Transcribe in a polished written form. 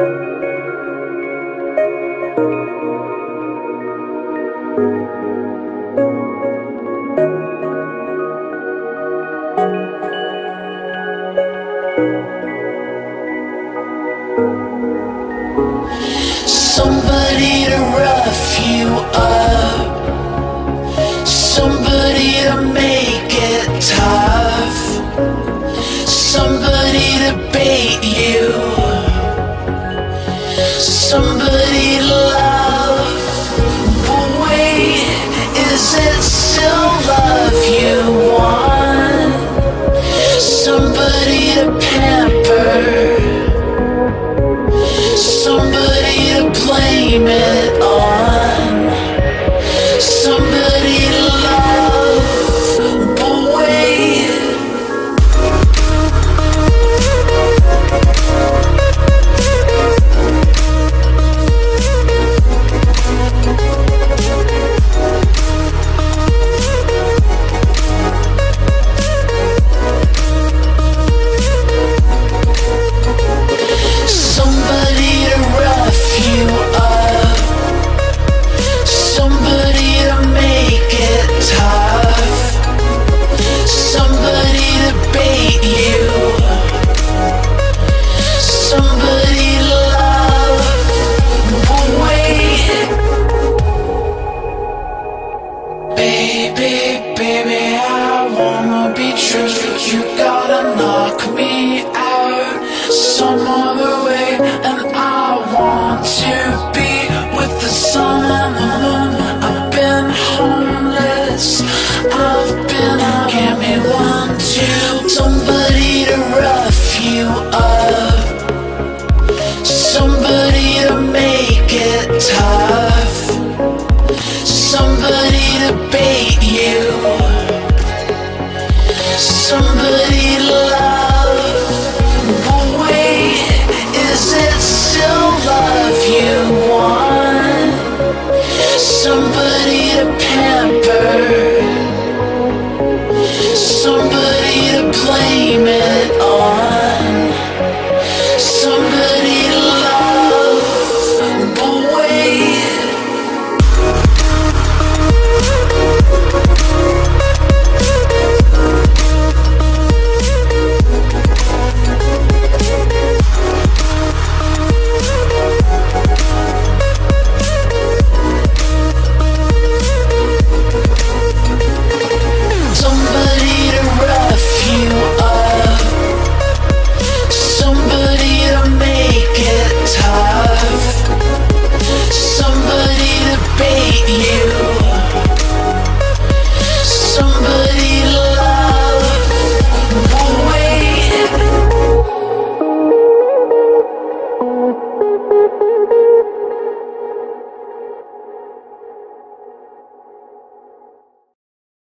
Somebody to rough you up, somebody to make it tough, somebody to bait you, somebody to love. But wait, is it still love you want? Somebody to pamper, somebody to blame it on, somebody to love. But wait, somebody to rough you up, somebody to make it tough, somebody to bait you, somebody to love. But wait, baby, baby, I wanna be true. You gotta knock me out some other way, and I want to be with the sun and the moon. I've been homeless, I've been out. Give me one, two, somebody